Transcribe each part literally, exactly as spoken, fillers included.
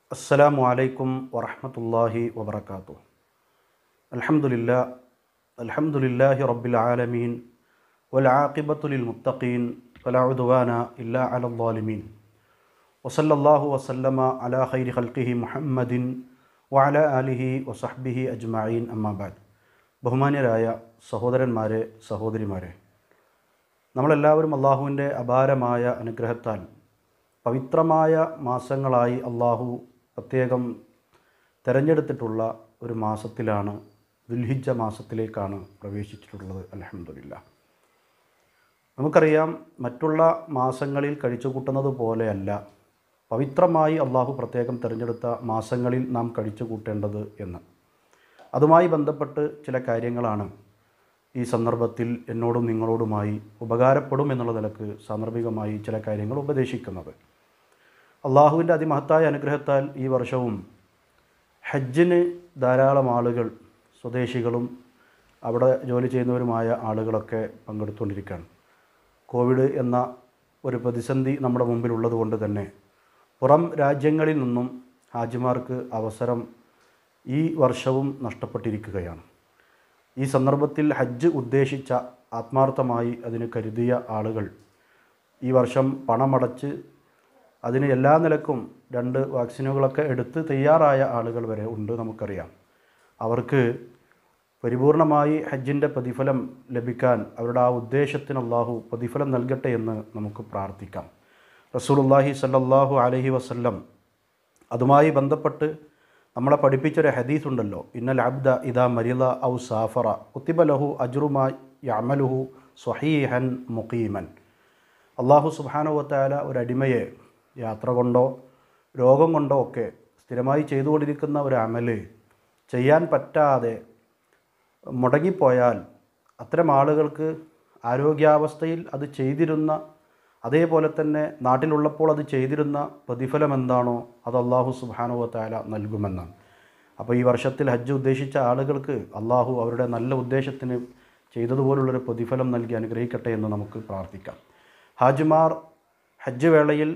അസ്സലാമു അലൈക്കും വറഹ്മത്തുള്ളാഹി വബറകാതുഹു. അൽഹംദുലില്ലാ അൽഹംദുലില്ലാഹി റബ്ബിൽ ആലമീൻ വൽ ആഖിബത്തു ലിൽ മുത്തഖീൻ വലാ ഉദ്വാന ഇല്ലാ അലൽ ളാലിമീൻ വസല്ലല്ലാഹു വസല്ലമ അലാ ഖൈരി ഖൽഖിഹി മുഹമ്മദിൻ വഅലാ ആലിഹി വസഹ്ബിഹി അജ്മഈൻ. അമ്മാ ബഅദ്. ബഹുമാന്യരായ സഹോദരന്മാരെ, സഹോദരിമാരെ, നമ്മളെല്ലാവരും അള്ളാഹുവിൻ്റെ അപാരമായ അനുഗ്രഹത്താൽ പവിത്രമായ മാസങ്ങളായി അള്ളാഹു പ്രത്യേകം തിരഞ്ഞെടുത്തിട്ടുള്ള ഒരു മാസത്തിലാണ്, ദുൽഹിജ്ജ മാസത്തിലേക്കാണ് പ്രവേശിച്ചിട്ടുള്ളത്. അൽഹംദുലില്ലാ. നമുക്കറിയാം, മറ്റുള്ള മാസങ്ങളിൽ കഴിച്ചു കൂട്ടുന്നത് പോലെയല്ല പവിത്രമായി അള്ളാഹു പ്രത്യേകം തിരഞ്ഞെടുത്ത മാസങ്ങളിൽ നാം കഴിച്ചു കൂട്ടേണ്ടത് എന്ന്. അതുമായി ബന്ധപ്പെട്ട് ചില കാര്യങ്ങളാണ് ഈ സന്ദർഭത്തിൽ എന്നോടും നിങ്ങളോടുമായി ഉപകാരപ്പെടും എന്നുള്ള നിലക്ക് സാന്ദർഭികമായി ചില കാര്യങ്ങൾ ഉപദേശിക്കുന്നത്. അള്ളാഹുവിൻ്റെ അതിമഹത്തായ അനുഗ്രഹത്താൽ ഈ വർഷവും ഹജ്ജിന് ധാരാളം ആളുകൾ, സ്വദേശികളും അവിടെ ജോലി ചെയ്യുന്നവരുമായ ആളുകളൊക്കെ പങ്കെടുത്തുകൊണ്ടിരിക്കുകയാണ്. കോവിഡ് എന്ന ഒരു പ്രതിസന്ധി നമ്മുടെ മുമ്പിലുള്ളത് കൊണ്ട് തന്നെ പുറം രാജ്യങ്ങളിൽ നിന്നും ഹാജിമാർക്ക് അവസരം ഈ വർഷവും നഷ്ടപ്പെട്ടിരിക്കുകയാണ്. ഈ സന്ദർഭത്തിൽ ഹജ്ജ് ഉദ്ദേശിച്ച, ആത്മാർത്ഥമായി അതിന് കരുതിയ ആളുകൾ ഈ വർഷം പണമടച്ച് അതിന് എല്ലാ നിലക്കും രണ്ട് വാക്സിനുകളൊക്കെ എടുത്ത് തയ്യാറായ ആളുകൾ വരെ ഉണ്ട്. നമുക്കറിയാം, അവർക്ക് പരിപൂർണമായി ഹജ്ജിൻ്റെ പ്രതിഫലം ലഭിക്കാൻ അവരുടെ ആ ഉദ്ദേശത്തിന് അള്ളാഹു പ്രതിഫലം നൽകട്ടെ എന്ന് നമുക്ക് പ്രാർത്ഥിക്കാം. റസൂലുള്ളാഹി സ്വല്ലല്ലാഹു അലൈഹി വസല്ലം അതുമായി ബന്ധപ്പെട്ട് നമ്മളെ പഠിപ്പിച്ചൊരു ഹദീസ് ഉണ്ടല്ലോ, ഇന്നൽ അബ്ദ ഇദാ മരിള ഔ സാഫറ കുത്തിബ ലഹു അജ്റുമാ യഅമലുഹു സ്വഹീഹൻ മുഖീമൻ. അള്ളാഹു സുബ്ഹാനഹു വതആല ഒരു അടിമയെ യാത്ര കൊണ്ടോ രോഗം കൊണ്ടോ ഒക്കെ സ്ഥിരമായി ചെയ്തുകൊണ്ടിരിക്കുന്ന ഒരു അമല് ചെയ്യാൻ പറ്റാതെ മുടങ്ങിപ്പോയാൽ അത്തരം ആളുകൾക്ക് ആരോഗ്യാവസ്ഥയിൽ അത് ചെയ്തിരുന്ന, അതേപോലെ തന്നെ നാട്ടിലുള്ളപ്പോൾ അത് ചെയ്തിരുന്ന പ്രതിഫലം എന്താണോ അത് അള്ളാഹു സുബ്ഹാനഹു വതആല നൽകുമെന്നാണ്. അപ്പോൾ ഈ വർഷത്തിൽ ഹജ്ജ് ഉദ്ദേശിച്ച ആളുകൾക്ക് അള്ളാഹു അവരുടെ നല്ല ഉദ്ദേശത്തിന് ചെയ്തതുപോലുള്ളൊരു പ്രതിഫലം നൽകി അനുഗ്രഹിക്കട്ടെ എന്ന് നമുക്ക് പ്രാർത്ഥിക്കാം. ഹാജിമാർ ഹജ്ജ് വേളയിൽ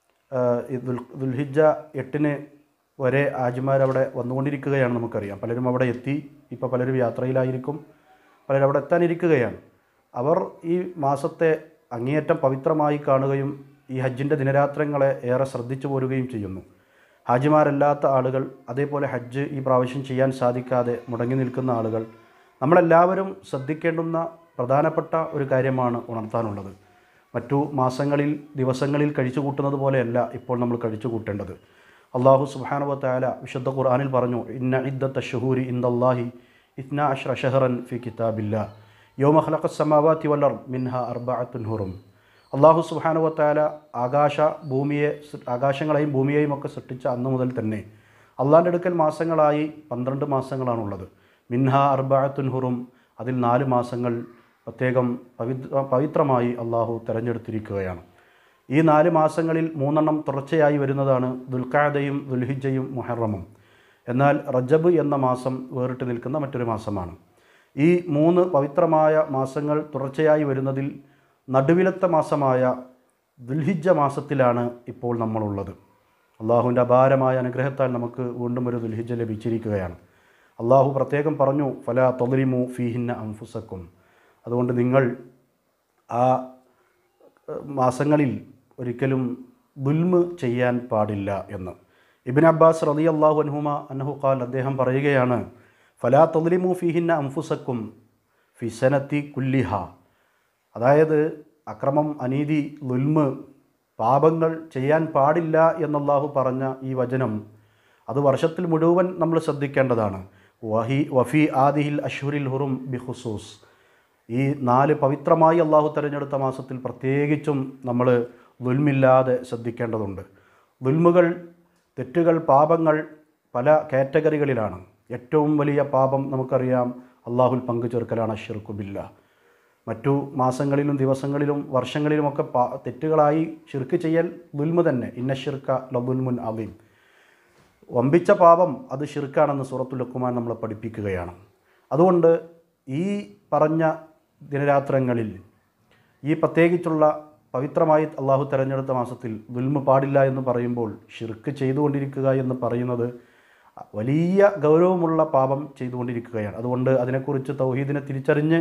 ദുൽഹിജ്ജ എട്ടിന് വരെ ഹാജിമാരവിടെ വന്നുകൊണ്ടിരിക്കുകയാണ്. നമുക്കറിയാം, പലരും അവിടെ എത്തി, ഇപ്പോൾ പലരും യാത്രയിലായിരിക്കും, പലരും അവിടെ എത്താനിരിക്കുകയാണ്. അവർ ഈ മാസത്തെ അങ്ങേയറ്റം പവിത്രമായി കാണുകയും ഈ ഹജ്ജിൻ്റെ ദിനരാത്രങ്ങളെ ഏറെ ശ്രദ്ധിച്ചു പോരുകയും ചെയ്യുന്നു. ഹാജിമാരല്ലാത്ത ആളുകൾ, അതേപോലെ ഹജ്ജ് ഈ പ്രാവശ്യം ചെയ്യാൻ സാധിക്കാതെ മുടങ്ങി നിൽക്കുന്ന ആളുകൾ, നമ്മളെല്ലാവരും ശ്രദ്ധിക്കേണ്ടുന്ന പ്രധാനപ്പെട്ട ഒരു കാര്യമാണ് ഉണർത്താനുള്ളത്. മറ്റു മാസങ്ങളിൽ, ദിവസങ്ങളിൽ കഴിച്ചു കൂട്ടുന്നത് പോലെയല്ല ഇപ്പോൾ നമ്മൾ കഴിച്ചു കൂട്ടേണ്ടത്. അള്ളാഹു സുബ്ഹാനഹു വതആല വിശുദ്ധ ഖുർആനിൽ പറഞ്ഞു, ഇന്ന ഇദ്ദത്ത ശുഹൂരി ഇൻദല്ലാഹി ഇത്നാ അശ്റ ഷഹറൻ ഫി കിതാബില്ലാഹ് യൗമ ഖലഖസ് സമാവാതി വൽ അർദ് മിൻഹാ അർബഅത്തുൻ ഹുറും. അള്ളാഹു സുബ്ഹാനഹു വതആല ആകാശ ഭൂമിയെ ആകാശങ്ങളെയും ഭൂമിയെയും ഒക്കെ സൃഷ്ടിച്ച അന്ന് മുതൽ തന്നെ അള്ളാഹിൻ്റെ അടുക്കൽ മാസങ്ങളായി പന്ത്രണ്ട് മാസങ്ങളാണുള്ളത്. മിൻഹാ അർബഅത്തുൻ ഹുറും, അതിൽ നാല് മാസങ്ങൾ പ്രത്യേകം പവിത്ര പവിത്രമായി അള്ളാഹു തിരഞ്ഞെടുത്തിരിക്കുകയാണ്. ഈ നാല് മാസങ്ങളിൽ മൂന്നെണ്ണം തുടർച്ചയായി വരുന്നതാണ് ദുൽഖഅദയും ദുൽഹിജ്ജയും മുഹറമും. എന്നാൽ റജബ് എന്ന മാസം വേറിട്ട് നിൽക്കുന്ന മറ്റൊരു മാസമാണ്. ഈ മൂന്ന് പവിത്രമായ മാസങ്ങൾ തുടർച്ചയായി വരുന്നതിൽ നടുവിലത്തെ മാസമായ ദുൽഹിജ്ജ മാസത്തിലാണ് ഇപ്പോൾ നമ്മളുള്ളത്. അള്ളാഹുവിൻ്റെ അപാരമായ അനുഗ്രഹത്താൽ നമുക്ക് വീണ്ടും ഒരു ദുൽഹിജ്ജ ലഭിച്ചിരിക്കുകയാണ്. അള്ളാഹു പ്രത്യേകം പറഞ്ഞു, ഫലാ തദ്ലിമു ഫീഹിന്ന അൻഫുസക്കും. അതുകൊണ്ട് നിങ്ങൾ ആ മാസങ്ങളിൽ ഒരിക്കലും ദുൽമ് ചെയ്യാൻ പാടില്ല എന്ന്. ഇബ്നു അബ്ബാസ് റളിയല്ലാഹു അൻഹുമ അന്നഹു ഖാൽ, അദ്ദേഹം പറയുകയാണ്, ഫലാ തദ്ലിമു ഫീഹിന്ന അൻഫുസക്കും ഫി സനതി കുല്ലിഹ. അതായത് അക്രമം, അനീതി, ദുൽമ്, പാപങ്ങൾ ചെയ്യാൻ പാടില്ല എന്നല്ലാഹു പറഞ്ഞ ഈ വചനം അത് വർഷത്തിൽ മുഴുവൻ നമ്മൾ ശ്രദ്ധിക്കേണ്ടതാണ്. വഹി വഫി ആദിഹിൽ അഷ്ഹുരിൽ ഹുറും ബിഖുസൂസ്. ഈ നാല് പവിത്രമായി അള്ളാഹു തിരഞ്ഞെടുത്ത മാസത്തിൽ പ്രത്യേകിച്ചും നമ്മൾ ദുൽമില്ലാതെ ശ്രദ്ധിക്കേണ്ടതുണ്ട്. ദുൽമുകൾ, തെറ്റുകൾ, പാപങ്ങൾ പല കാറ്റഗറികളിലാണ്. ഏറ്റവും വലിയ പാപം നമുക്കറിയാം, അള്ളാഹുൽ പങ്കു ചേർക്കലാണ്, അശ്ശിർക്കു ബില്ലാഹ്. മറ്റു മാസങ്ങളിലും ദിവസങ്ങളിലും വർഷങ്ങളിലുമൊക്കെ പാ തെറ്റുകളായി ഷിർക്ക് ചെയ്യൽ ദുൽമ് തന്നെ. ഇന്ന ശിർക്ക ലദുൽമുൻ അദീം. വമ്പിച്ച പാപം അത് ഷിർക്കാണെന്ന് സൂറത്തുൽ ലുഖ്മാൻ നമ്മളെ പഠിപ്പിക്കുകയാണ്. അതുകൊണ്ട് ഈ പറഞ്ഞ ദിനരാത്രങ്ങളിൽ ഈ പ്രത്യേകിച്ചുള്ള പവിത്രമായി അള്ളാഹു തിരഞ്ഞെടുത്ത മാസത്തിൽ ദുൽമ പാടില്ല എന്ന് പറയുമ്പോൾ ഷിർക്ക് ചെയ്തുകൊണ്ടിരിക്കുക എന്ന് പറയുന്നത് വലിയ ഗൗരവമുള്ള പാപം ചെയ്തുകൊണ്ടിരിക്കുകയാണ്. അതുകൊണ്ട് അതിനെക്കുറിച്ച് തൗഹീദിനെ തിരിച്ചറിഞ്ഞ്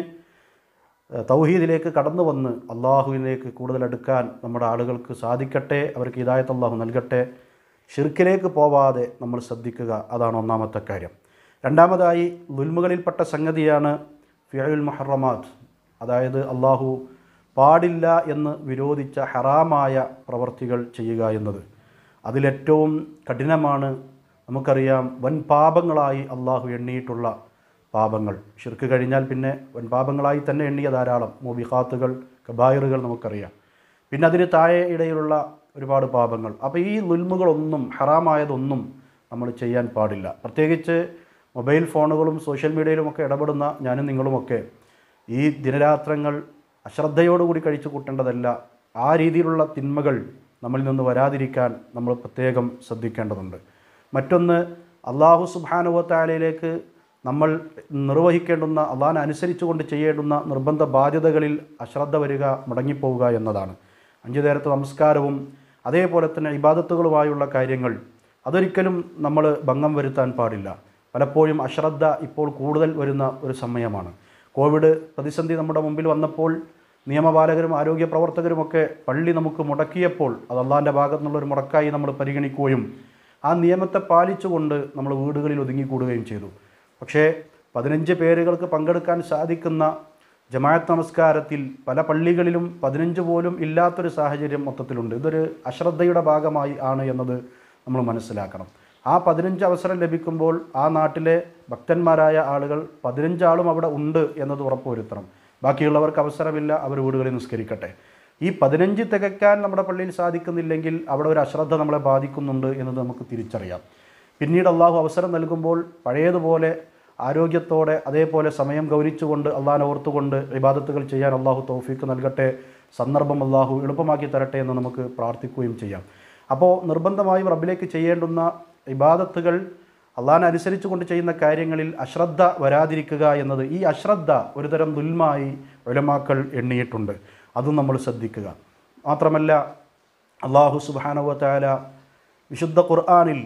തൗഹീദിലേക്ക് കടന്നു വന്ന് അള്ളാഹുവിലേക്ക് കൂടുതൽ അടുക്കാൻ നമ്മുടെ ആളുകൾക്ക് സാധിക്കട്ടെ. അവർക്ക് ഹിദായത്ത് അള്ളാഹു നൽകട്ടെ. ഷിർക്കിലേക്ക് പോവാതെ നമ്മൾ ശ്രദ്ധിക്കുക, അതാണ് ഒന്നാമത്തെ കാര്യം. രണ്ടാമതായി ദുൽമുകളിൽപ്പെട്ട സംഗതിയാണ് ഫിഅലുൽ മുഹറമാത്ത്, അതായത് അള്ളാഹു പാടില്ല എന്ന് വിരോധിച്ച ഹറാമായ പ്രവർത്തികൾ ചെയ്യുക എന്നത്. അതിലേറ്റവും കഠിനമാണ്, നമുക്കറിയാം, വൻ പാപങ്ങളായി അള്ളാഹു എണ്ണിയിട്ടുള്ള പാപങ്ങൾ. ഷിർക്ക് കഴിഞ്ഞാൽ പിന്നെ വൻ പാപങ്ങളായി തന്നെ എണ്ണിയ ധാരാളം മുബിഖാത്തുകൾ, കബായിറുകൾ നമുക്കറിയാം. പിന്നെ അതിന് താഴെ ഇടയിലുള്ള ഒരുപാട് പാപങ്ങൾ. അപ്പോൾ ഈ ദുൽമുകളൊന്നും, ഹറാമായതൊന്നും നമ്മൾ ചെയ്യാൻ പാടില്ല. പ്രത്യേകിച്ച് മൊബൈൽ ഫോണുകളും സോഷ്യൽ മീഡിയയിലുമൊക്കെ ഇടപെടുന്ന ഞാനും നിങ്ങളുമൊക്കെ ഈ ദിനരാത്രങ്ങൾ അശ്രദ്ധയോടുകൂടി കഴിച്ചു കൂട്ടേണ്ടതല്ല. ആ രീതിയിലുള്ള തിന്മകൾ നമ്മളിൽ നിന്ന് വരാതിരിക്കാൻ നമ്മൾ പ്രത്യേകം ശ്രദ്ധിക്കേണ്ടതുണ്ട്. മറ്റൊന്ന്, അള്ളാഹു സുബ്ഹാനഹു വ തആലയിലേക്ക് നമ്മൾ നിർവഹിക്കേണ്ടുന്ന, അള്ളാഹിനെ അനുസരിച്ചുകൊണ്ട് ചെയ്യേണ്ടുന്ന നിർബന്ധ ബാധ്യതകളിൽ അശ്രദ്ധ വരിക, മുടങ്ങിപ്പോവുക എന്നതാണ്. അഞ്ചു നേരത്തെ നമസ്കാരവും അതേപോലെ തന്നെ ഇബാദത്തുകളുമായുള്ള കാര്യങ്ങൾ അതൊരിക്കലും നമ്മൾ ഭംഗം വരുത്താൻ പാടില്ല. പലപ്പോഴും അശ്രദ്ധ ഇപ്പോൾ കൂടുതൽ വരുന്ന ഒരു സമയമാണ്. കോവിഡ് പ്രതിസന്ധി നമ്മുടെ മുമ്പിൽ വന്നപ്പോൾ നിയമപാലകരും ആരോഗ്യ പ്രവർത്തകരുമൊക്കെ പള്ളി നമുക്ക് മുടക്കിയപ്പോൾ അത് അള്ളാഹിൻ്റെ ഭാഗത്തു നിന്നുള്ളൊരു മുടക്കായി നമ്മൾ പരിഗണിക്കുകയും ആ നിയമത്തെ പാലിച്ചുകൊണ്ട് നമ്മൾ വീടുകളിൽ ഒതുങ്ങിക്കൂടുകയും ചെയ്തു. പക്ഷേ പതിനഞ്ച് പേരുകൾക്ക് പങ്കെടുക്കാൻ സാധിക്കുന്ന ജമാഅത്ത് നമസ്കാരത്തിൽ പല പള്ളികളിലും പതിനഞ്ച് പോലും ഇല്ലാത്തൊരു സാഹചര്യം മൊത്തത്തിലുണ്ട്. ഇതൊരു അശ്രദ്ധയുടെ ഭാഗമായി ആണ് എന്നത് നമ്മൾ മനസ്സിലാക്കണം. ആ പതിനഞ്ച് അവസരം ലഭിക്കുമ്പോൾ ആ നാട്ടിലെ ഭക്തന്മാരായ ആളുകൾ പതിനഞ്ചാളും അവിടെ ഉണ്ട് എന്നത് ഉറപ്പുവരുത്തണം. ബാക്കിയുള്ളവർക്ക് അവസരമില്ല, അവർ വീടുകളിൽ നിസ്കരിക്കട്ടെ. ഈ പതിനഞ്ച് തികയ്ക്കാൻ നമ്മുടെ പള്ളിയിൽ സാധിക്കുന്നില്ലെങ്കിൽ അവിടെ ഒരു അശ്രദ്ധ നമ്മളെ ബാധിക്കുന്നുണ്ട് എന്നത് നമുക്ക് തിരിച്ചറിയാം. പിന്നീട് അള്ളാഹു അവസരം നൽകുമ്പോൾ പഴയതുപോലെ ആരോഗ്യത്തോടെ അതേപോലെ സമയം ഗൗനിച്ചുകൊണ്ട് അള്ളാഹിനെ ഓർത്തുകൊണ്ട് ഇബാദത്തുകൾ ചെയ്യാൻ അള്ളാഹു തൗഫീക്ക് നൽകട്ടെ. സന്ദർഭം അള്ളാഹു എളുപ്പമാക്കി തരട്ടെ എന്ന് നമുക്ക് പ്രാർത്ഥിക്കുകയും ചെയ്യാം. അപ്പോൾ നിർബന്ധമായും റബ്ബിലേക്ക് ചെയ്യേണ്ടുന്ന ഇബാദത്തുകൾ, അള്ളാഹിനെ അനുസരിച്ച് കൊണ്ട് ചെയ്യുന്ന കാര്യങ്ങളിൽ അശ്രദ്ധ വരാതിരിക്കുക എന്നത്, ഈ അശ്രദ്ധ ഒരുതരം ദുൽമായി ഉലമാക്കൾ എണ്ണിയിട്ടുണ്ട്. അതും നമ്മൾ ശ്രദ്ധിക്കുക. മാത്രമല്ല അള്ളാഹു സുബ്ഹാനഹു വ തആല വിശുദ്ധ ഖുർആനിൽ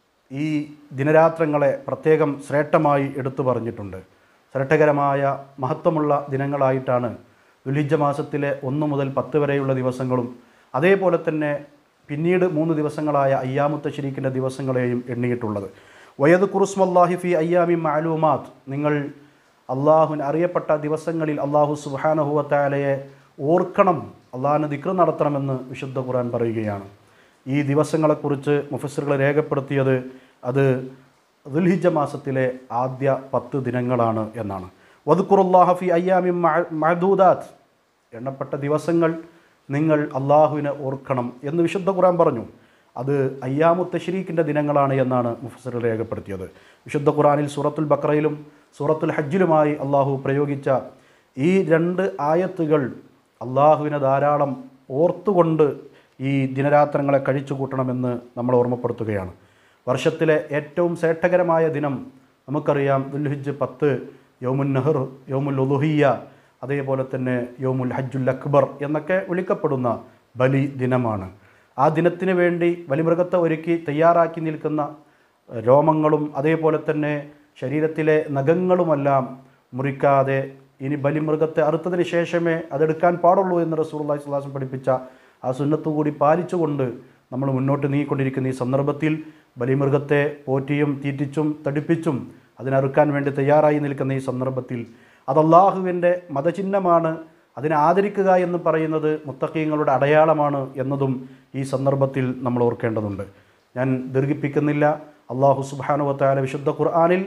ഈ ദിനരാത്രങ്ങളെ പ്രത്യേകം ശ്രേഷ്ഠമായി എടുത്തു പറഞ്ഞിട്ടുണ്ട്. ശ്രേഷ്ഠകരമായ മഹത്വമുള്ള ദിനങ്ങളായിട്ടാണ് ദുൽഹിജ്ജ മാസത്തിലെ ഒന്ന് മുതൽ പത്ത് വരെയുള്ള ദിവസങ്ങളും അതേപോലെ തന്നെ പിന്നീട് മൂന്ന് ദിവസങ്ങളായ അയ്യാമു തശ്രീഖിൻ്റെ ദിവസങ്ങളെയും എണ്ണിയിട്ടുള്ളത്. വയദ്കുറു സ്മല്ലാഹി ഫി അയ്യാമി മഅലൂമാത്ത്, നിങ്ങൾ അള്ളാഹുവിന് അറിയപ്പെട്ട ദിവസങ്ങളിൽ അള്ളാഹു സുബ്ഹാനഹു വ തആലയെ ഓർക്കണം, അള്ളാഹിനെ ദിക്ർ നടത്തണമെന്ന് വിശുദ്ധ ഖുർആൻ പറയുകയാണ്. ഈ ദിവസങ്ങളെക്കുറിച്ച് മുഫസ്സിറുകൾ രേഖപ്പെടുത്തിയത് അത് ദുൽഹിജ്ജ മാസത്തിലെ ആദ്യ പത്ത് ദിനങ്ങളാണ് എന്നാണ്. വദ്കുറുല്ലാഹ ഫി അയ്യാമി മഅദൂദാത്ത്, എണ്ണപ്പെട്ട ദിവസങ്ങൾ നിങ്ങൾ അള്ളാഹുവിനെ ഓർക്കണം എന്ന് വിശുദ്ധ ഖുർആൻ പറഞ്ഞു. അത് അയ്യാമു തശ്രീഖിൻ്റെ ദിനങ്ങളാണ് എന്നാണ് മുഫസ്സിറുകൾ രേഖപ്പെടുത്തിയത്. വിശുദ്ധ ഖുർആനിൽ സൂറത്തുൽ ബഖറയിലും സൂറത്തുൽ ഹജ്ജിലുമായി അള്ളാഹു പ്രയോഗിച്ച ഈ രണ്ട് ആയത്തുകൾ അള്ളാഹുവിനെ ധാരാളം ഓർത്തുകൊണ്ട് ഈ ദിനരാത്രങ്ങളെ കഴിച്ചു കൂട്ടണമെന്ന് നമ്മൾ ഓർമ്മപ്പെടുത്തുകയാണ്. വർഷത്തിലെ ഏറ്റവും ശ്രേഷ്ഠകരമായ ദിനം നമുക്കറിയാം, ദുൽഹിജ്ജ് പത്ത്, യൗമുൻ നഹർ, യൗമുൽ ഉളുഹിയ്യ, അതേപോലെ തന്നെ യൗമുൽ ഹജ്ജുൽ അക്ബർ എന്നൊക്കെ വിളിക്കപ്പെടുന്ന ബലി ദിനമാണ്. ആ ദിനത്തിന് വേണ്ടി ബലിമൃഗത്തെ ഒരുക്കി തയ്യാറാക്കി നിൽക്കുന്ന രോമങ്ങളും അതേപോലെ തന്നെ ശരീരത്തിലെ നഖങ്ങളുമെല്ലാം മുറിക്കാതെ ഇനി ബലിമൃഗത്തെ അറുത്തതിന് ശേഷമേ അതെടുക്കാൻ പാടുള്ളൂ എന്ന് റസൂലുള്ളാഹി സ്വല്ലല്ലാഹു അലൈഹി വസല്ലം പഠിപ്പിച്ച ആ സുന്നത്ത് കൂടി പാലിച്ചുകൊണ്ട് നമ്മൾ മുന്നോട്ട് നീങ്ങിക്കൊണ്ടിരിക്കുന്ന ഈ സന്ദർഭത്തിൽ ബലിമൃഗത്തെ പോറ്റിയും തീറ്റിച്ചും തടിപ്പിച്ചും അതിനറുക്കാൻ വേണ്ടി തയ്യാറായി നിൽക്കുന്ന ഈ സന്ദർഭത്തിൽ അത് അള്ളാഹുവിൻ്റെ മതചിഹ്നമാണ്, അതിനെ ആദരിക്കുക എന്ന് പറയുന്നത് മുത്തഖീങ്ങളുടെ അടയാളമാണ് എന്നതും ഈ സന്ദർഭത്തിൽ നമ്മൾ ഓർക്കേണ്ടതുണ്ട്. ഞാൻ ദീർഘിപ്പിക്കുന്നില്ല. അള്ളാഹു സുബ്ഹാനഹു വ തആല വിശുദ്ധ ഖുർആനിൽ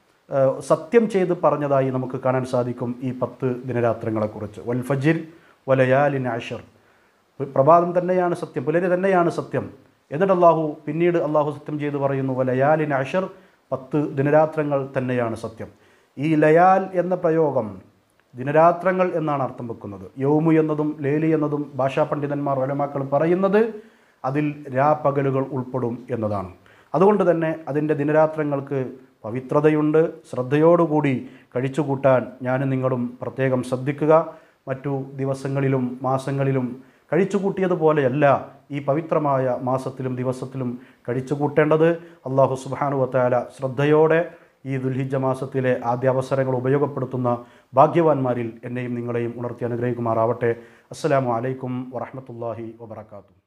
സത്യം ചെയ്ത് പറഞ്ഞതായി നമുക്ക് കാണാൻ സാധിക്കും ഈ പത്ത് ദിനരാത്രങ്ങളെക്കുറിച്ച്. വൽ ഫജ്ർ വലയാലിൻ അശ്ർ, പ്രഭാതം തന്നെയാണ് സത്യം, പുലരി തന്നെയാണ് സത്യം. എന്നിട്ട് അള്ളാഹു പിന്നീട് അള്ളാഹു സത്യം ചെയ്ത് പറയുന്നു വലയാലിൻ അശ്ർ, പത്ത് ദിനരാത്രങ്ങൾ തന്നെയാണ് സത്യം. ഈ ലയാൽ എന്ന പ്രയോഗം ദിനരാത്രങ്ങൾ എന്നാണ് അർത്ഥം വെക്കുന്നത്. യൗമു എന്നതും ലേലി എന്നതും ഭാഷാ പണ്ഡിതന്മാർ ഉലമാക്കൾ പറയുന്നത് അതിൽ രാപ്പകലുകൾ ഉൾപ്പെടും എന്നതാണ്. അതുകൊണ്ട് തന്നെ അതിൻ്റെ ദിനരാത്രങ്ങൾക്ക് പവിത്രതയുണ്ട്. ശ്രദ്ധയോടുകൂടി കഴിച്ചുകൂട്ടാൻ ഞാനും നിങ്ങളും പ്രത്യേകം ശ്രദ്ധിക്കുക. മറ്റു ദിവസങ്ങളിലും മാസങ്ങളിലും കഴിച്ചുകൂട്ടിയതുപോലെയല്ല ഈ പവിത്രമായ മാസത്തിലും ദിവസത്തിലും കഴിച്ചുകൂട്ടേണ്ടത്. അല്ലാഹു സുബ്ഹാനഹു വ തആല ശ്രദ്ധയോടെ ഈ ദുൽഹിജ്ജ മാസത്തിലെ ആദ്യ അവസരങ്ങൾ ഉപയോഗപ്പെടുത്തുന്ന ഭാഗ്യവാന്മാരിൽ എന്നെയും നിങ്ങളെയും ഉണർത്തി അനുഗ്രഹിക്കുമാറാവട്ടെ. അസ്സലാമു അലൈക്കും വറഹ്മത്തുള്ളാഹി വബറകാതുഹു.